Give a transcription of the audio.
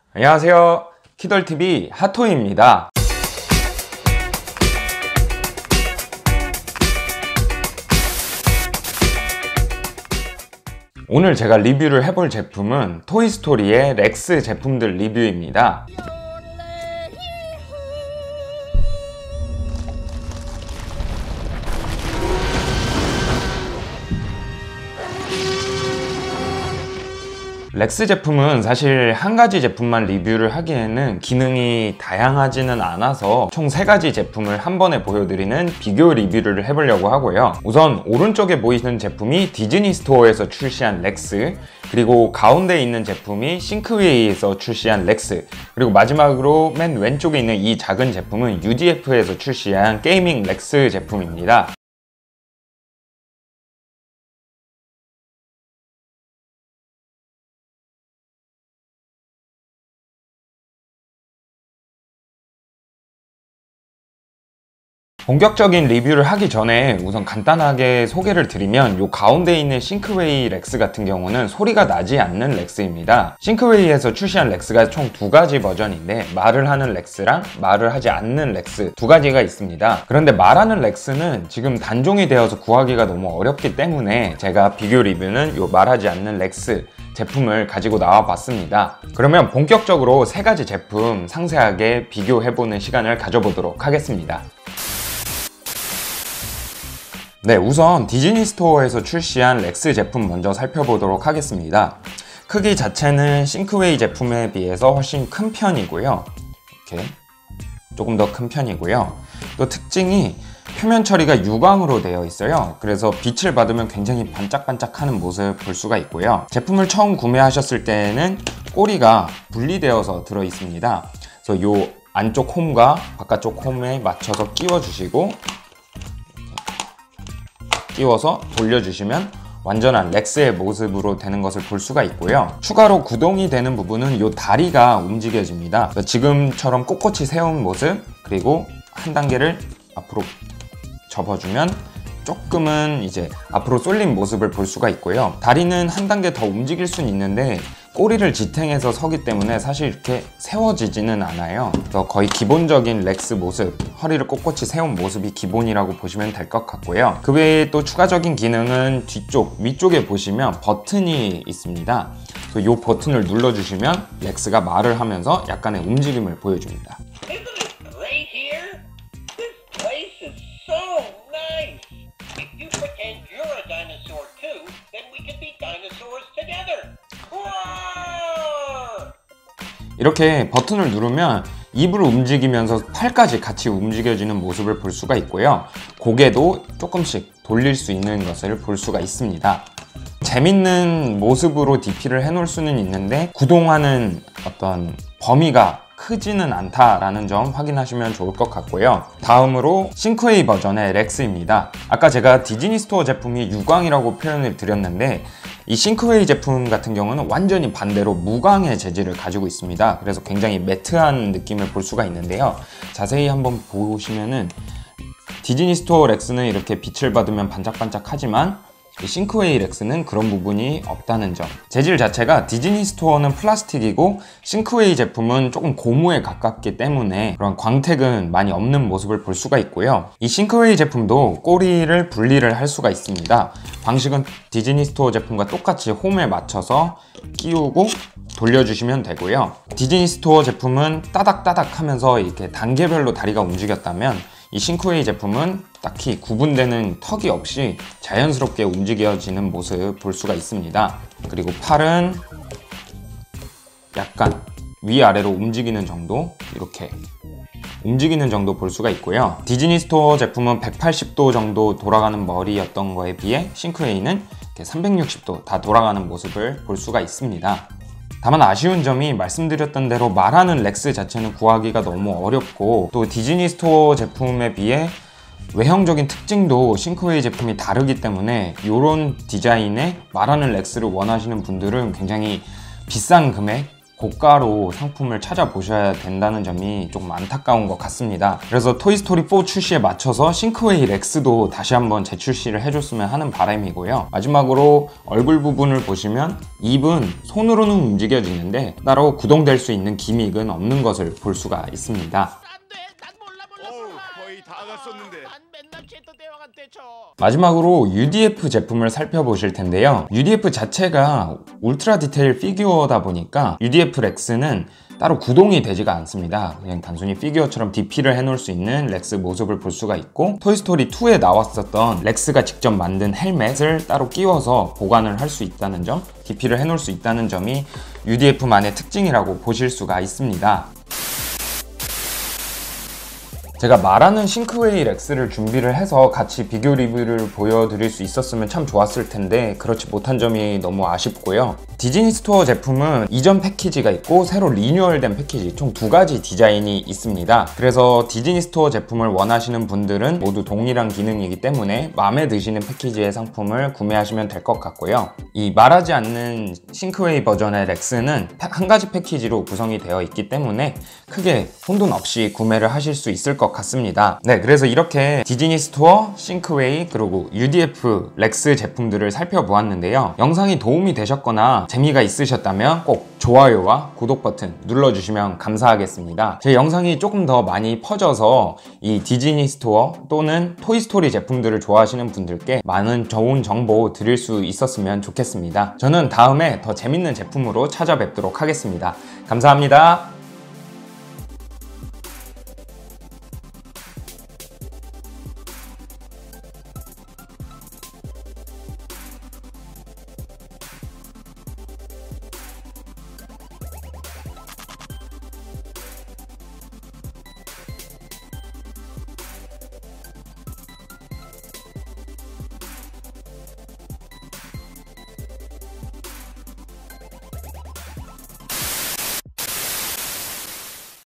안녕하세요. 키덜TV 하토입니다. 오늘 제가 리뷰를 해볼 제품은 토이스토리의 렉스 제품들 리뷰입니다. 렉스 제품은 사실 한 가지 제품만 리뷰를 하기에는 기능이 다양하지는 않아서 총 3가지 제품을 한 번에 보여드리는 비교 리뷰를 해보려고 하고요. 우선 오른쪽에 보이는 제품이 디즈니 스토어에서 출시한 렉스, 그리고 가운데 있는 제품이 싱크웨이에서 출시한 렉스, 그리고 마지막으로 맨 왼쪽에 있는 이 작은 제품은 UDF에서 출시한 게이밍 렉스 제품입니다. 본격적인 리뷰를 하기 전에 우선 간단하게 소개를 드리면 이 가운데 있는 싱크웨이 렉스 같은 경우는 소리가 나지 않는 렉스입니다. 싱크웨이에서 출시한 렉스가 총 2가지 버전인데 말을 하는 렉스랑 말을 하지 않는 렉스 2가지가 있습니다. 그런데 말하는 렉스는 지금 단종이 되어서 구하기가 너무 어렵기 때문에 제가 비교 리뷰는 이 말하지 않는 렉스 제품을 가지고 나와 봤습니다. 그러면 본격적으로 3가지 제품 상세하게 비교해보는 시간을 가져보도록 하겠습니다. 네, 우선 디즈니 스토어에서 출시한 렉스 제품 먼저 살펴보도록 하겠습니다. 크기 자체는 싱크웨이 제품에 비해서 훨씬 큰 편이고요. 이렇게 조금 더 큰 편이고요. 또 특징이 표면 처리가 유광으로 되어 있어요. 그래서 빛을 받으면 굉장히 반짝반짝하는 모습을 볼 수가 있고요. 제품을 처음 구매하셨을 때는 꼬리가 분리되어서 들어 있습니다. 그래서 이 안쪽 홈과 바깥쪽 홈에 맞춰서 끼워주시고 끼워서 돌려주시면 완전한 렉스의 모습으로 되는 것을 볼 수가 있고요. 추가로 구동이 되는 부분은 이 다리가 움직여집니다. 지금처럼 꼿꼿이 세운 모습, 그리고 한 단계를 앞으로 접어주면 조금은 이제 앞으로 쏠린 모습을 볼 수가 있고요. 다리는 한 단계 더 움직일 수는 있는데 꼬리를 지탱해서 서기 때문에 사실 이렇게 세워지지는 않아요. 그래서 거의 기본적인 렉스 모습, 허리를 꼿꼿이 세운 모습이 기본이라고 보시면 될 것 같고요. 그 외에 또 추가적인 기능은 뒤쪽, 위쪽에 보시면 버튼이 있습니다. 그래서 이 버튼을 눌러주시면 렉스가 말을 하면서 약간의 움직임을 보여줍니다. 이렇게 버튼을 누르면 입을 움직이면서 팔까지 같이 움직여지는 모습을 볼 수가 있고요. 고개도 조금씩 돌릴 수 있는 것을 볼 수가 있습니다. 재밌는 모습으로 DP를 해놓을 수는 있는데 구동하는 어떤 범위가 크지는 않다라는 점 확인하시면 좋을 것 같고요. 다음으로 싱크웨이 버전의 렉스입니다. 아까 제가 디즈니 스토어 제품이 유광이라고 표현을 드렸는데 이 싱크웨이 제품 같은 경우는 완전히 반대로 무광의 재질을 가지고 있습니다. 그래서 굉장히 매트한 느낌을 볼 수가 있는데요. 자세히 한번 보시면은 디즈니 스토어 렉스는 이렇게 빛을 받으면 반짝반짝하지만 싱크웨이 렉스는 그런 부분이 없다는 점. 재질 자체가 디즈니 스토어는 플라스틱이고 싱크웨이 제품은 조금 고무에 가깝기 때문에 그런 광택은 많이 없는 모습을 볼 수가 있고요. 이 싱크웨이 제품도 꼬리를 분리를 할 수가 있습니다. 방식은 디즈니 스토어 제품과 똑같이 홈에 맞춰서 끼우고 돌려주시면 되고요. 디즈니 스토어 제품은 따닥따닥 하면서 이렇게 단계별로 다리가 움직였다면 이 싱크웨이 제품은 딱히 구분되는 턱이 없이 자연스럽게 움직여지는 모습 볼 수가 있습니다. 그리고 팔은 약간 위아래로 움직이는 정도, 이렇게 움직이는 정도 볼 수가 있고요. 디즈니 스토어 제품은 180도 정도 돌아가는 머리였던 거에 비해 싱크웨이는 360도 다 돌아가는 모습을 볼 수가 있습니다. 다만 아쉬운 점이 말씀드렸던 대로 말하는 렉스 자체는 구하기가 너무 어렵고 또 디즈니 스토어 제품에 비해 외형적인 특징도 싱크웨이 제품이 다르기 때문에 이런 디자인의 말하는 렉스를 원하시는 분들은 굉장히 비싼 금액, 고가로 상품을 찾아보셔야 된다는 점이 조금 안타까운 것 같습니다. 그래서 토이스토리 4 출시에 맞춰서 싱크웨이 렉스도 다시 한번 재출시를 해줬으면 하는 바람이고요. 마지막으로 얼굴 부분을 보시면 입은 손으로는 움직여지는데 따로 구동될 수 있는 기믹은 없는 것을 볼 수가 있습니다. 마지막으로 UDF 제품을 살펴보실 텐데요. UDF 자체가 울트라 디테일 피규어다 보니까 UDF 렉스는 따로 구동이 되지가 않습니다. 그냥 단순히 피규어처럼 DP를 해놓을 수 있는 렉스 모습을 볼 수가 있고, 토이스토리 2에 나왔었던 렉스가 직접 만든 헬멧을 따로 끼워서 보관을 할 수 있다는 점, DP를 해놓을 수 있다는 점이 UDF만의 특징이라고 보실 수가 있습니다. 제가 말하는 싱크웨이 렉스를 준비를 해서 같이 비교 리뷰를 보여드릴 수 있었으면 참 좋았을 텐데 그렇지 못한 점이 너무 아쉽고요. 디즈니 스토어 제품은 이전 패키지가 있고 새로 리뉴얼된 패키지 총 2가지 디자인이 있습니다. 그래서 디즈니 스토어 제품을 원하시는 분들은 모두 동일한 기능이기 때문에 마음에 드시는 패키지의 상품을 구매하시면 될 것 같고요. 이 말하지 않는 싱크웨이 버전의 렉스는 한 가지 패키지로 구성이 되어 있기 때문에 크게 혼돈 없이 구매를 하실 수 있을 것 같습니다. 네, 그래서 이렇게 디즈니 스토어, 싱크웨이, 그리고 UDF 렉스 제품들을 살펴보았는데요. 영상이 도움이 되셨거나 재미가 있으셨다면 꼭 좋아요와 구독 버튼 눌러주시면 감사하겠습니다. 제 영상이 조금 더 많이 퍼져서 이 디즈니 스토어 또는 토이스토리 제품들을 좋아하시는 분들께 많은 좋은 정보 드릴 수 있었으면 좋겠습니다. 저는 다음에 더 재밌는 제품으로 찾아뵙도록 하겠습니다. 감사합니다.